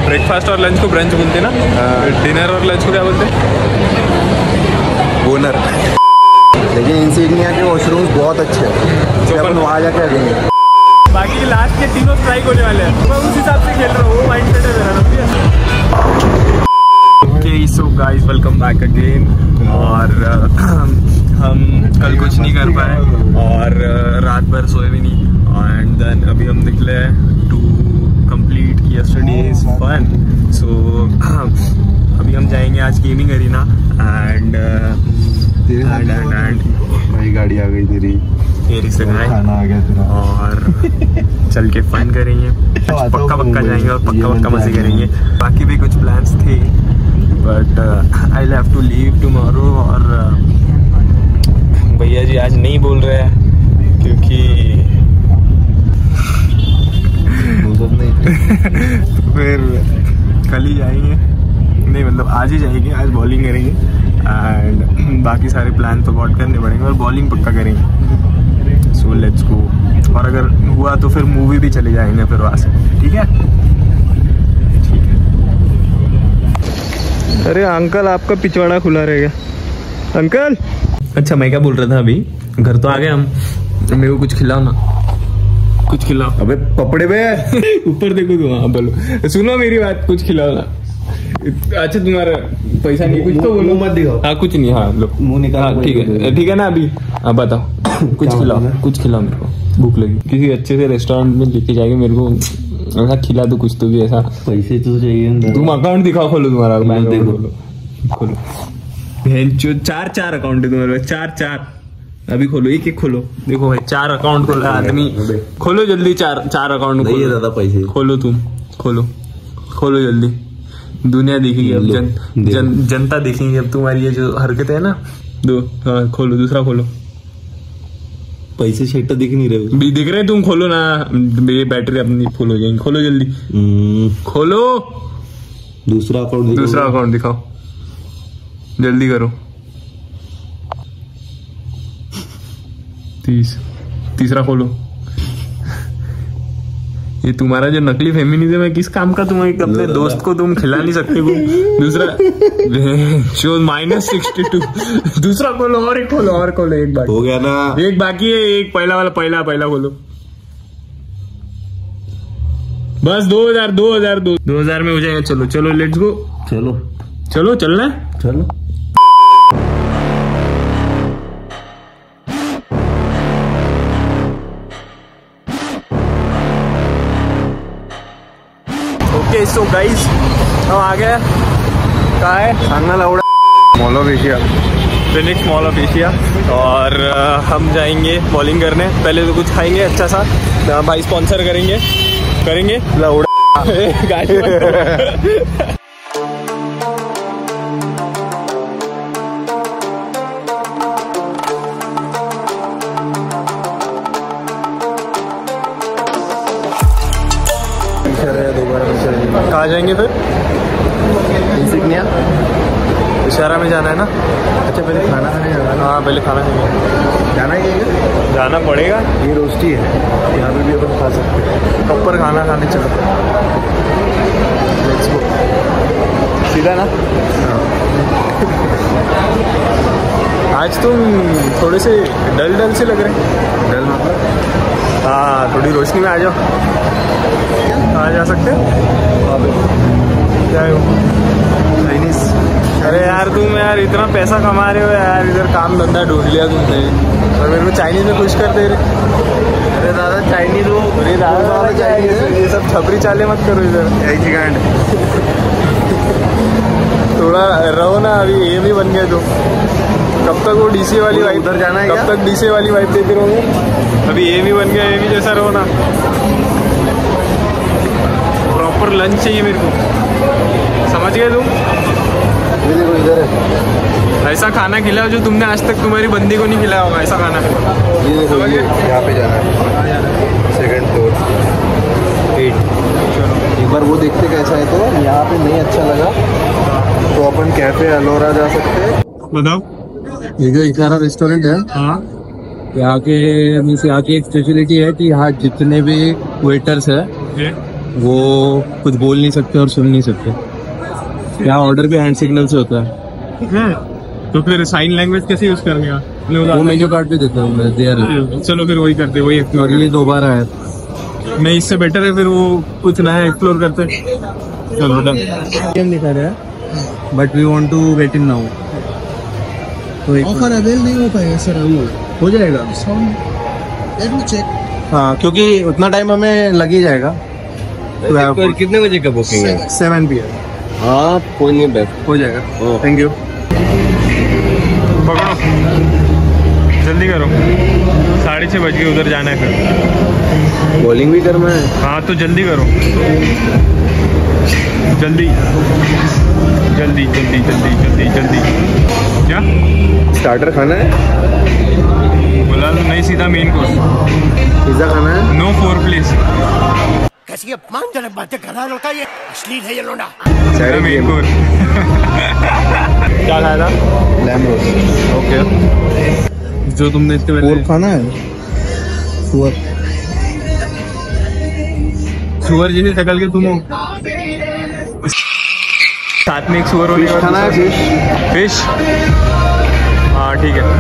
Breakfast और lunch को brunch बोलते ना, डिनर और लंच को क्या बोलते? बोनर। लेकिन इंसिग्निया के वॉशरूम्स बहुत अच्छे हैं, तो अपन वहाँ जाके अगेंगे। बाकी लास्ट के तीनों स्ट्राइक होने वाले हैं, मैं उस हिसाब से खेल रहा हूँ, वो माइंड सेट है मेरा। Okay so guys, welcome back again. और हम कल कुछ नहीं कर पाए और रात भर सोए भी नहीं, एंड देन अभी हम निकले to complete yesterday's fun. So अभी हम जाएंगे आज गेमिंग अरीना एंड भाई गाड़ी आ गई तेरी से खाना आ गया तेरा, और चल के फन करेंगे, पक्का जाएंगे और पक्का मजे करेंगे। बाकी भी कुछ प्लान्स थे but I will have to leave tomorrow. और भैया जी आज नहीं बोल रहे हैं क्योंकि फिर कल ही जाएंगे, नहीं मतलब आज ही जाएंगे, आज बॉलिंग करेंगे एंड बाकी सारे प्लान तो बहुत करने पड़ेंगे और बॉलिंग पक्का करेंगे। So let's go. और अगर हुआ तो फिर मूवी भी चले जाएंगे फिर वहाँ से, ठीक है? ठीक है। अरे अंकल आपका पिछवाड़ा खुला रहेगा अंकल। अच्छा मैं क्या बोल रहा था, अभी घर तो आ गए हम, मेरे को कुछ खिलाओ ना, कुछ खिलाओ। अबे पपड़े में ऊपर देखो तुम, हाँ बोलो, सुनो मेरी बात, कुछ खिलाओ ना। अच्छा तुम्हारा पैसा नहीं, कुछ तो बोलो। मत दिखाओ। हाँ कुछ नहीं, हाँ लो मुंह निकाल। ठीक है ना अभी। हाँ बताओ, कुछ खिलाओ, कुछ खिलाओ, मेरे को भूख लगी। किसी अच्छे से रेस्टोरेंट में लेके जाएंगे, मेरे को ऐसा खिला दो कुछ तो भी ऐसा। पैसे तो चाहिए। तुम अकाउंट दिखाओ, खोलो तुम्हारा बैंक, देखो खोलो। चार अकाउंट है तुम्हारे, चार अभी खोलो, एक खोलो। देखो भाई 4 अकाउंट खोला आदमी, खोलो जल्दी, चार अकाउंट नहीं है दादा पैसे। खोलो तुम, खोलो जल्दी, दुनिया देखेगी अब, जनता देखेंगे अब तुम्हारी ये जो हरकतें है ना। हाँ खोलो, दूसरा खोलो। पैसे शेट दिख नहीं रहे, भी दिख रहे, तुम खोलो ना, ये बैटरी अपनी फुल हो जाएगी। खोलो जल्दी, खोलो दूसरा अकाउंट दिखाओ, जल्दी करो। तीसरा खोलो। ये तुम्हारा जो नकली फेमिनिज्म है किस काम का? तुम अपने दोस्त को तुम खिला नहीं सकते हो। दूसरा जो -62। दूसरा खोलो, और एक खोलो, एक बाकी हो गया ना, एक बाकी है, एक पहला खोलो। बस 2000 में हो जाएगा। चलो लेट्स गो। चलना है, चलो। ओके सो गाइस, हम आ गए। कहाँ है? Mall of Asia, Phoenix Mall of Asia. और हम जाएंगे बॉलिंग करने। पहले तो कुछ खाएंगे अच्छा सा, भाई स्पॉन्सर करेंगे गाड़ी कहाँ जाएंगे फिर? इंसिग्निया इशारा में जाना है ना? अच्छा पहले खाना खाने जाना है। हाँ पहले खाना खाएंगे। जाना पड़ेगा। ये रोस्टी है, यहाँ पे भी अपन खा सकते हैं। प्रॉपर खाना खाने चलो, लेट्स गो। सीधा ना? आज तुम थोड़े से डल से लग रहे हैं। डल मतलब? हाँ थोड़ी रोशनी में आ जाओ। कहाँ जा सकते हो? क्या है वो? चाइनीज। अरे यार तुम यार इतना पैसा कमा रहे हो यार, इधर काम धंधा ढूंढ लिया तुमने और मेरे को चाइनीज में खुश कर दे रहे। अरे दादा चाइनीज हो, अरे दादा चाइनीज, ये सब छपरी चाले मत करो इधर। थोड़ा रहो ना, अभी ये भी बन गए तो कब तक वो डीसी वाली वाइफ, उधर जाना है? कब तक डीसी वाली वाइफ देते रहोगे? अभी ये भी बन गया, ये भी जैसा रहो ना। प्रॉपर लंच चाहिए मेरे को, समझ गए तुम? ये देखो इधर है, ऐसा खाना खिलाओ जो तुमने आज तक तुम्हारी बंदी को नहीं खिलाया होगा, ऐसा खाना। ये देखो यहाँ पे जाना है, 2nd फ्लोर 8। एक बार वो देखते कैसा है, तो यहाँ पे नहीं अच्छा लगा तो अपन कैफे अलोरा जा सकते हैं। बताओ। ये जो इशारा रेस्टोरेंट है, हाँ यहाँ की एक स्पेशलिटी है कि यहाँ जितने भी वेटर्स है वो कुछ बोल नहीं सकते और सुन नहीं सकते। यहाँ ऑर्डर भी हैंड सिग्नल से होता है। तो फिर साइन लैंग्वेज कैसे यूज करने का? वो मेन्यू कार्ड पे देता हूँ मैं। चलो फिर वही करते, वही एक्सप्लोर लिए दोबारा है। नहीं, इससे बेटर है फिर वो कुछ नया एक्सप्लोर करते। चलो डन। गेम दिखा रहा है but we want to get in now. तो ऑफर अवेल नहीं हो पाएगा सर? हो जाएगा चेक। हाँ, क्योंकि उतना टाइम हमें लग ही जाएगा। तो कितने बजे का बुकिंग है? 7 PM। हाँ कोई नहीं, बैठ हो जाएगा। Thank you. पकड़ो, जल्दी करो, 6:30 बज गए, उधर जाना है फिर। बॉलिंग भी करना है। हाँ तो जल्दी करो, जल्दी जल्दी जल्दी जल्दी जल्दी जल्दी। क्या स्टार्टर खाना है? बोला तो नहीं, सीधा मेन कोर्स। पिज्जा खाना है? No 4 please. कैसी अपमानजनक बातें कर रहा है लड़का, ये अश्लील है ये लोना। Main course. क्या खाया था? Lamb roast. ओके, जो तुमने इसके पहले खाना है? सुअर जैसे शक्ल के तुम हो, साथ में एक सुअर होने का खाना है। फिश। हाँ ठीक है।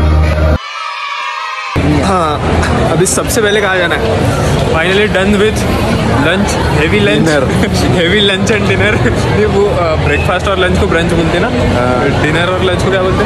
हाँ, अभी सबसे पहले कहाँ जाना है? Finally done with lunch, heavy lunch, heavy lunch and dinner. नहीं, वो ब्रेकफास्ट और लंच को ब्रंच बोलते ना, डिनर और लंच को क्या बोलते?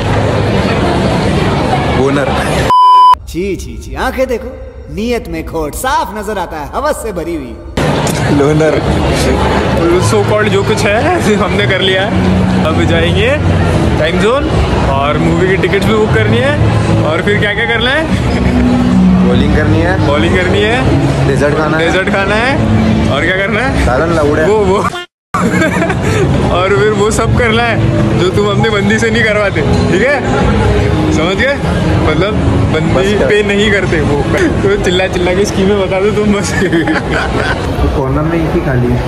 बोनर। जी जी जी, आंखें देखो, नीयत में खोट साफ नजर आता है, हवस से भरी हुई। लोनर। सो कॉल्ड जो कुछ है हमने कर लिया है। अब जाएंगे टाइम जोन और मूवी की टिकट्स भी बुक करनी है। और फिर क्या क्या करना है? बॉलिंग करनी है। बॉलिंग करनी है, डेजर्ट खाना है। डेजर्ट खाना है, और क्या करना है? सालन लौड़े। वो और फिर वो सब करना है जो तुम अपने बंदी से नहीं करवाते, ठीक है? समझ गए? मतलब बंदी पे नहीं करते वो। तो चिल्ला चिल्ला की स्कीमें बता दो तुम बस। कॉर्नर में एक ही खाली है,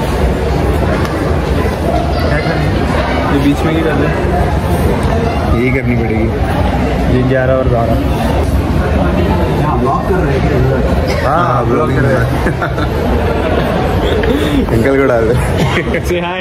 ये बीच में ही कर दे। यही करनी पड़ेगी। ये 11 और 12। हाँ ब्लॉग कर रहे हैं। अंकल को डाल दे। हाय।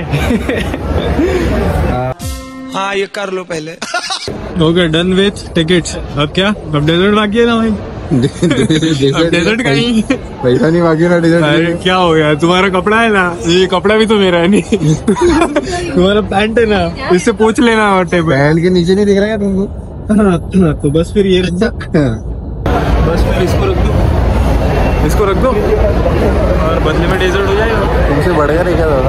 हाँ ये कर लो पहले। Okay, done with tickets. अब क्या? अब डेजर्ट बाकी है ना भाई? अब डेजर्ट कहीं पैसा नहीं बाकी ना डेजर्ट। अरे क्या हो गया? तुम्हारा कपड़ा है ना, ये कपड़ा भी तो मेरा है नहीं। तुम्हारा पैंट है ना, इससे पूछ लेना। पैंट के नीचे नहीं दिख रहा है तुमको? तो बस फिर ये रख दो, बस फिर इसको रख दो, इसको रख दो और बदले में डेजर्ट हो जाएगा। तुमसे बढ़िया देखा दादा।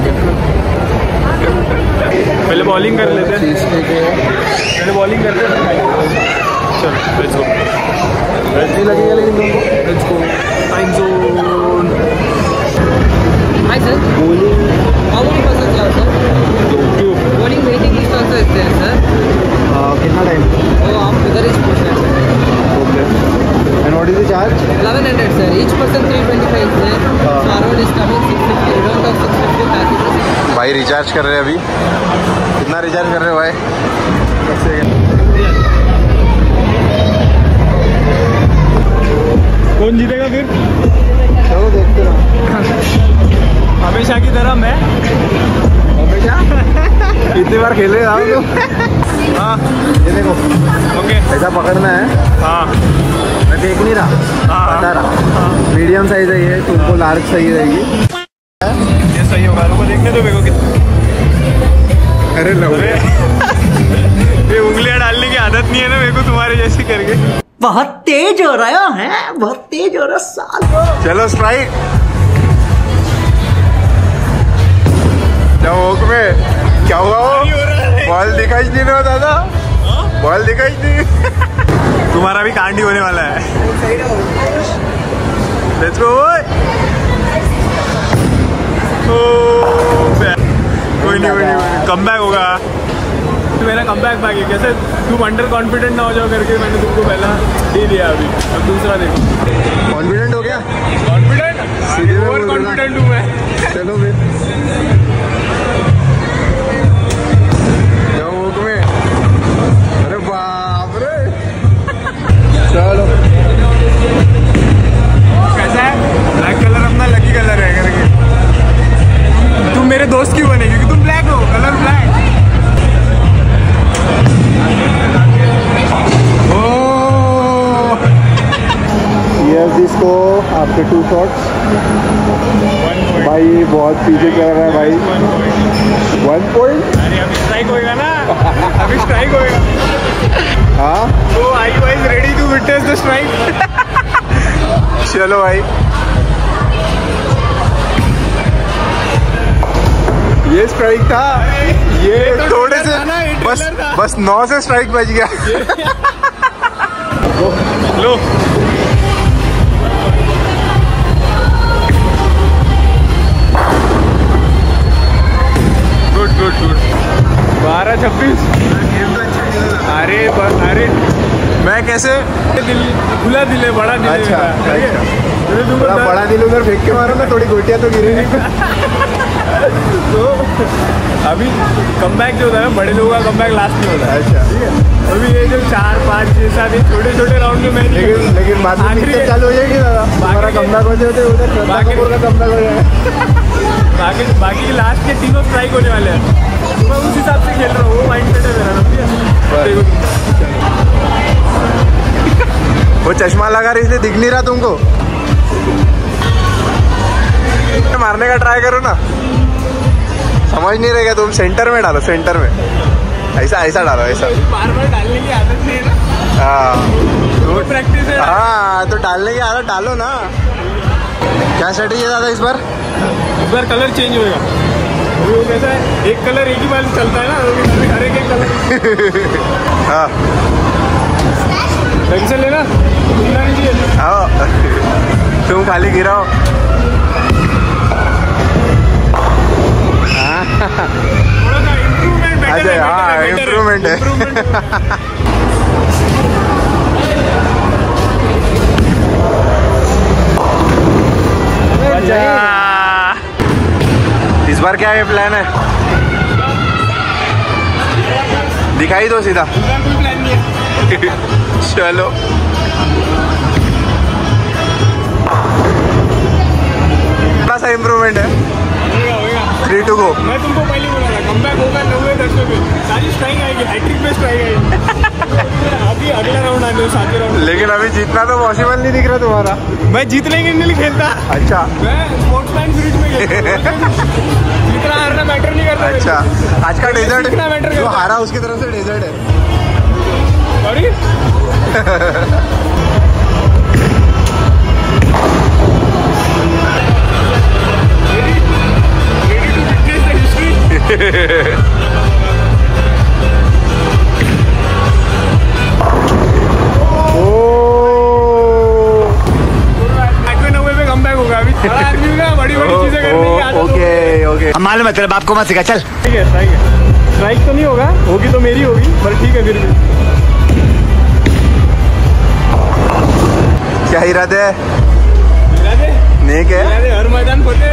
पहले बॉलिंग कर लेते हैं, पहले बॉलिंग करते हैं। चलो लेट्स गो। नहीं लगेगा लेकिन तुमको। Let's go Time Zone. Hi sir. Bowling How many persons are sir? Bowling waiting list also is there sir. कितना टाइम? Oh, आप इधर इस पूछ रहे हैं sir. Okay. And what is the charge? 1100 sir. Each person 325 is there. So around is coming 650. We don't have 650 packages. भाई recharge कर रहे हैं अभी। कितना रिचार्ज कर रहे हो भाई? कौन जीतेगा फिर? चलो देखते रहो। हमेशा की तरह मैं। हमेशा कितनी बार खेले आप तो? हाँ ये देखो, ओके। ऐसा पकड़ना है। हाँ मैं देख नहीं रहा, बता रहा। मीडियम साइज है ये, तुमको लार्ज सही रहेगी। ये सही होगा, रुको देखने दो मेरे को कितना। अरे लौड़े। ये उंगलियां डालने की आदत नहीं है ना मेरे को तुम्हारे जैसे करके। बहुत तेज हो रहा है, बहुत तेज हो रहा साल। चलो स्ट्राइक। वॉक में क्या हुआ? वो बॉल दिखाई नहीं रहा दादा, बॉल दिखाई नहीं। तुम्हारा भी कांड ही होने वाला है। Let's go. कोई नहीं, कम बैक होगा। मेरा कम बैक है। कैसे तुम अंडर कॉन्फिडेंट ना हो जाओ करके मैंने तुमको पहला दे दिया। अभी अब दूसरा देखो। कॉन्फिडेंट हो गया? कॉन्फिडेंट? ओवर कॉन्फिडेंट हूँ मैं। चलो फिर वॉक में। अरे बाप रे। चलो कैसा है? ब्लैक कलर अपना लकी कलर है करके। लेट्स गो, आपके 2 शॉट्स। भाई बहुत पीछे कर रहा है भाई। 1 पॉइंट। अरे अभी स्ट्राइक होएगा ना, अभी स्ट्राइक होएगा। हाँ तो I was ready to witness the strike. चलो भाई, ये स्ट्राइक था, ये थोड़े से बस 9 से स्ट्राइक बच गया। लो गुड गुड गुड। 12-26। अरे मैं कैसे खुला दिल है, बड़ा दिल है। अच्छा, बड़ा दिल उधर फेंक के मारो ना, थोड़ी गोटियां तो गिरेगी। तो अभी कमबैक जो होता है ना, बड़े लोगों का कमबैक लास्ट में होता है। अच्छा, ठीक है। अभी ये जो 4, 5, 6, 7 छोटे छोटे राउंड में लेकिन बाद में पिक्चर चालू हो जाएगी दादा, हमारा कमबैक होते होते उधर श्रद्धा कपूर का कमबैक हो जाएगा। बाकी लास्ट के 3 स्ट्राइक होने वाले हैं। तो मैं उस हिसाब से खेल रहा हूँ, वो माइंड सेट है मेरा ना। वो चश्मा लगा रही इसलिए दिख नहीं रहा तुमको। मारने का ट्राई करो ना, समझ नहीं रहेगा। तुम सेंटर में डालो, सेंटर में ऐसा डालो, ऐसा। बार डालने की आदत नहीं है ना। हाँ तो प्रैक्टिस है। हाँ, तो डालने की आदत डालो ना। क्या स्ट्रेटेजी है दादा इस बार? कलर चेंज होएगा। अभी वो कैसा है, एक कलर एक ही बार चलता है ना, हर एक कलर। हाँ टेंशन लेना नहीं चाहिए। हाँ, तुम खाली गिराओ। थोड़ा सा इम्प्रूवमेंट। अच्छा, हाँ इम्प्रूवमेंट है। इस बार क्या ये प्लान है? दिखाई दो सीधा। चलो थोड़ा सा इम्प्रूवमेंट है। 3 to go। मैं तुमको पहले बोला था कमबैक होगा 90-10 पे, सारी स्ट्राइक आएगी, हैट्रिक पे स्ट्राइक आएगी। अभी अगला राउंड आने दो, 7वें राउंड। लेकिन अभी जीतना तो पॉसिबल नहीं दिख रहा तुम्हारा। मैं जीतने के लिए खेलता। अच्छा, मैं स्पोर्ट्समैन स्पिरिट में खेलता हूं। जीतना हारना मैटर नहीं करता। अच्छा, आज का डेजर्ट जीतना मैटर जो करता। हारा उसकी तरफ से डेजर्ट है। सॉरी। मालूम है तेरे बाप को मत सिखा, चल। ठीक है, स्ट्राइक तो नहीं होगा, होगी तो मेरी होगी, पर ठीक है। फिर भी क्या इरादे है? नेक है हर मैदान फतेह।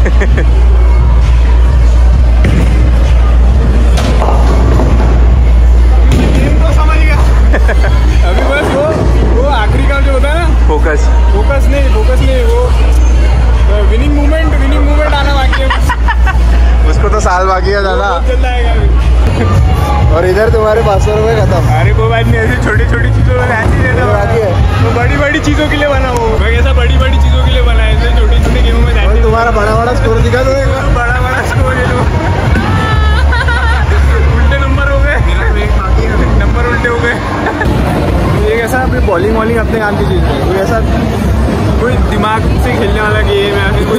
तो समझ गया। अभी बस वो आखिरी का जो होता है ना, फोकस नहीं, वो विनिंग मूवमेंट आना बाकी है। उसको तो साल बाकी है दादा। जल्द आएगा अभी। और इधर तुम्हारे 500 रुपये खत्म। अरे कोई बात नहीं, ऐसी छोटी छोटी चीजों में बाकी है। तो बड़ी चीजों के लिए बना वो, मैं कैसा बड़ी चीजों के लिए बना है, ऐसे छोटी छोटी गेमों में। और तुम्हारा बड़ा स्कोर दिखा दो। बड़ा स्कोर है। उल्टे नंबर हो गए, नंबर उल्टे हो गए। ये कैसा अपनी बॉलिंग अपने काम की चीज है, कोई ऐसा कोई दिमाग से खेलने वाला गेम है, कोई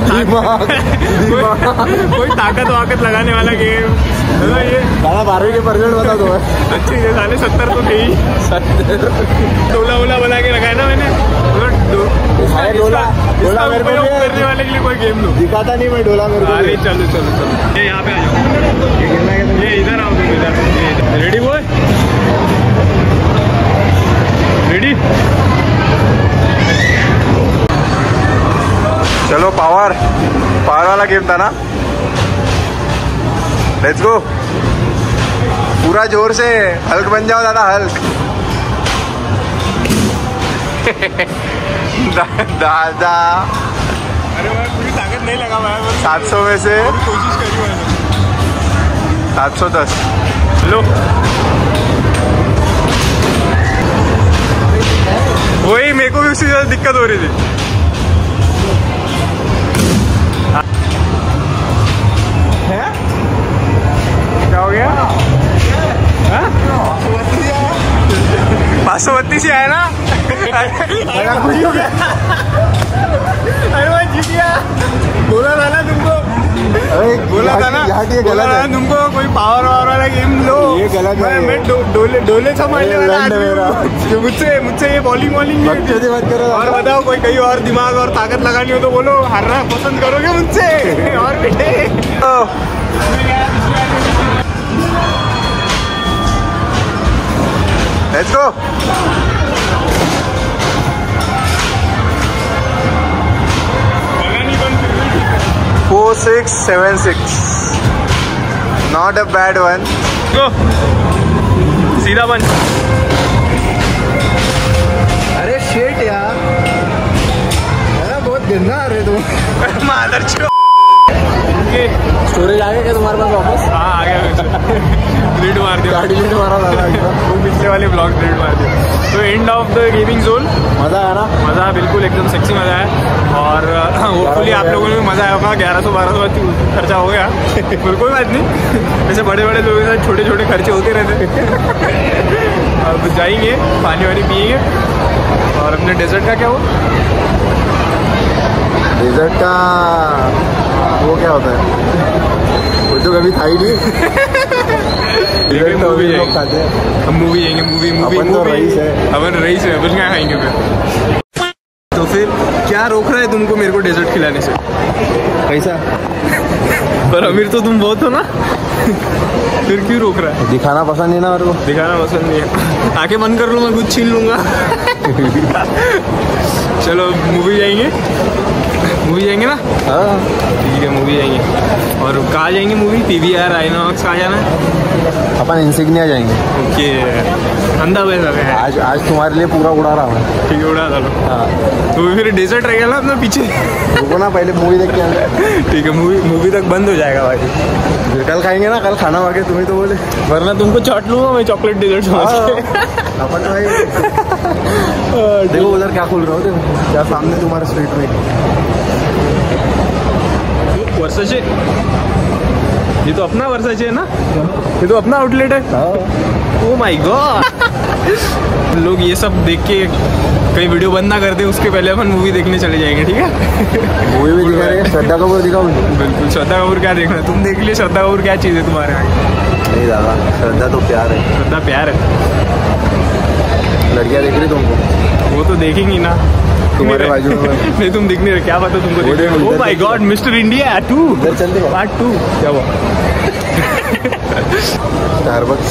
कोई ताकत लगाने वाला गेम है ना। ये दादा 12वीं के परसेंट बता दो। अच्छी है, साले 70 तो थे ही। डोला बना के रखा है ना मैंने। डोला मेरे को करने वाले के लिए कोई गेम लो। दिखाता नहीं मैं डोला मेरे को। अरे चलो ये यहाँ पे आ जाओ, ये इधर आओ तुम, इधर। Ready boy, ready. चलो, पावर वाला गेम था ना। लेट्स गो, पूरा जोर से हल्क बन जाओ दादा, हल्क। दादा अरे मैं पूरी ताकत नहीं लगा मैं 700 में से कोशिश करी मैंने। 710। लो, वही मेरे को भी उससे ज़्यादा दिक्कत हो रही थी। है? क्या हो गया? 532 आया ना? खुश हो गया। अरे भाई जीत गया। बोला था ना तुमको, बोला था ना तुमको कोई पावर वावर वाला गेम लो। ये गलत है। मैं डोले संभालने वाला आदमी। मुझसे ये बॉलिंग और बताओ, कोई कहीं और दिमाग और ताकत लगानी हो तो बोलो, हारना पसंद करोगे मुझसे? और बेटे let's go. Four, 6, 7, 6. Not a bad one. Go. सीधा बन। अरे शेट यार, बहुत गंदा आ रहे तुम। मादर चो। स्टोरेज आ गया क्या तुम्हारे पास वापस? हाँ आ गया। डिलीट मार दिया, गाड़ी डिलीट मारा था वो पिछले वाले ब्लॉग डिलीट मार दिया। तो end of the gaming zone. मज़ा आया ना? मज़ा बिल्कुल एकदम सेक्सी मज़ा है। और होपफुली आप लोगों को भी मज़ा आया होगा। 1100-1200 खर्चा हो गया। कोई बात नहीं, वैसे बड़े बड़े लोगों के साथ छोटे छोटे खर्चे होते रहते। अब जाएंगे, पानी वानी पिएंगे। और अपने डेजर्ट का क्या हो? डेजर्ट का वो क्या होता है? वो तो कभी था ही नहीं। मूवी खाते हैं हम, मूवी जाएंगे। मूवी अपन रईस है, अपन क्या खाएंगे फिर? तो फिर क्या रोक रहा है तुमको मेरे को डेजर्ट खिलाने से? कैसा? पर अमीर तो तुम बहुत हो ना। फिर क्यों रोक रहा है? दिखाना पसंद नहीं ना मेरे को। दिखाना पसंद नहीं है। आंखें बंद कर लो, मैं कुछ छीन लूंगा। चलो मूवी जाएंगे ना? हाँ ठीक है, मूवी जाएंगे। और कहाँ जाएंगे मूवी? PVR, आइनॉक्स, कहाँ जाना है? अपन इंसिग्निया जाएंगे। ओके, अंधा पैसा है। आज तुम्हारे लिए पूरा उड़ा रहा हूँ। ठीक है, उड़ा डालो। हाँ तो फिर डेजर्ट रहेगा ना अपना पीछे। रुको ना, पहले मूवी देख के आए। ठीक है, मूवी तक बंद हो जाएगा भाई। कल खाएंगे ना, कल खाना वाके तुम्हें तो बोले, वरना तुमको चाट लूंगा मैं चॉकलेट डेजर्ट समझ के। अपन भाई देखो उधर क्या खुल रहा हो, देखो क्या सामने तुम्हारे स्ट्रीट में। वर्साचे, ये तो अपना वर्साचे है ना? ये तो अपना आउटलेट है। Oh my God. लोग ये सब देख के कहीं वीडियो बंद ना कर दे, उसके पहले अपन मूवी देखने चले जाएंगे। ठीक है, मूवी भी दिखा रहे हैं। श्रद्धा कपूर दिखाओ। बिल्कुल, श्रद्धा कपूर क्या देखना है? तुम देख लिए श्रद्धा कपूर क्या चीज़ है तुम्हारे आगे? नहीं दादा, श्रद्धा तो प्यार है। श्रद्धा प्यार है। लड़कियाँ देख रही तुमको? वो तो देखेंगी ना तुम्हारे बाजू में। नहीं तुम दिख नहीं रहे, क्या पता तुमको। Oh my God, mister India 2 इधर चलते हैं। पार्ट 2 क्या हुआ? स्टारबक्स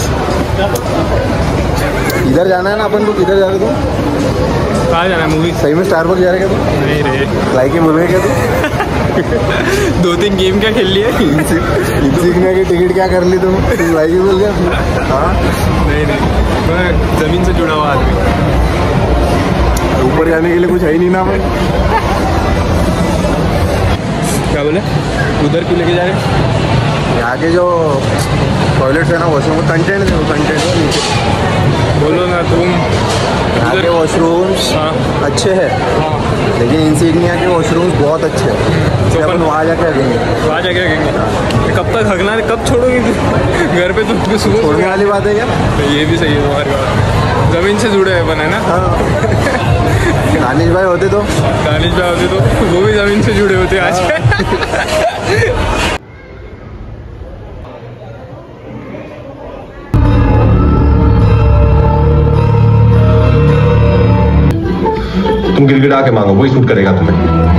इधर जाना है ना अपन को। किधर जा रहे तुम? कहाँ जाना है मूवी? सही में स्टारबक्स जा रहे क्या तुम? नहीं रे, लाइक बोल रहे क्या तुम? 2-3 गेम क्या खेल लिए? इंसिग्निया की टिकट क्या कर ली तुम लाइक बोल गया? हाँ नहीं, मैं जमीन से जुड़ा हुआ आदमी। ऊपर जाने के लिए कुछ है ही नहीं ना भाई। क्या बोले? उधर क्यों लेके जा रहे? यहाँ के जो टॉयलेट्स है ना, वॉशरूम का कंटेंट है, कंटेंट नीचे बोलो ना तुम। यहाँ के वॉशरूम्स अच्छे हैं, लेकिन इंसिग्निया के वॉशरूम्स बहुत अच्छे हैं। तो अपन वहाँ जाके रखेंगे। वहाँ जाके रखेंगे? कब तक हगना, कब छोड़ोगे? घर पे तुम सुबह छोड़ने वाली बात है क्या? ये भी सही है तुम्हारी बात। जमीन से जुड़े हैं बना है ना। हाँ दानिश भाई होते तो वो भी ज़मीन से जुड़े होते आज। तुम गिड़गिड़ा के मांगो, वही सूट करेगा तुम्हें।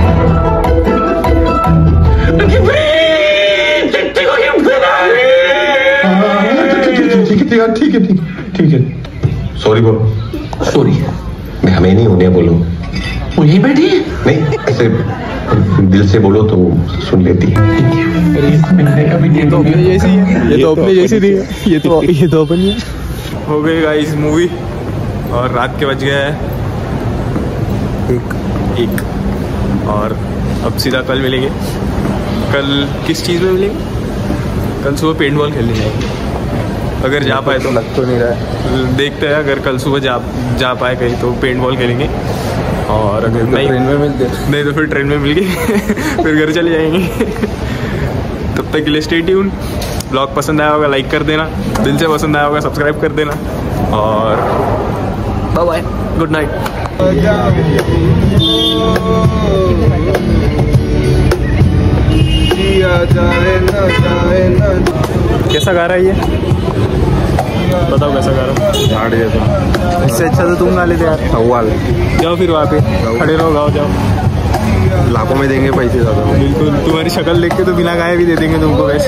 ठीक है सॉरी बोलो। सॉरी मैं हमें नहीं उन्हें बोलूँ। वो यहीं बैठी है? नहीं, ऐसे दिल से बोलो तो सुन लेती है। ये तो अपने जैसी है। ये तो अपने जैसी थी। ये तो अपन ही है। हो गई गाइस मूवी, और रात के बज गया है 1 और अब सीधा कल मिलेंगे। कल किस चीज़ में मिलेंगे? कल सुबह पेंटबॉल खेलने जाएंगे, अगर जा पाए तो। लग तो नहीं रहा है, देखते हैं। अगर कल सुबह जा पाए कहीं तो पेंटबॉल खेलेंगे। और अगर नहीं ट्रेन में मिलते नहीं तो फिर ट्रेन में मिल गई फिर घर चले जाएंगे। तब तक के लिए स्टे ट्यून। ब्लॉग पसंद आया होगा लाइक कर देना, दिल से पसंद आया होगा सब्सक्राइब कर देना, और बाय बाय, गुड नाइट। कैसा गा रहा है ये, बताओ कैसा गा रहा है? झाड़ जैसा। इससे अच्छा तो तुम गा लेते यार। सवाल जाओ फिर वहाँ पे खड़े रहो, गाओ जाओ। लाखों में देंगे पैसे ज़्यादा। बिल्कुल, तुम्हारी शक्ल देख के तो बिना गाए भी दे देंगे तुमको वैसे।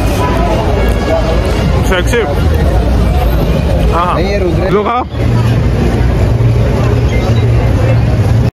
सेक्सी। हाँ हाँ, लो खाओ।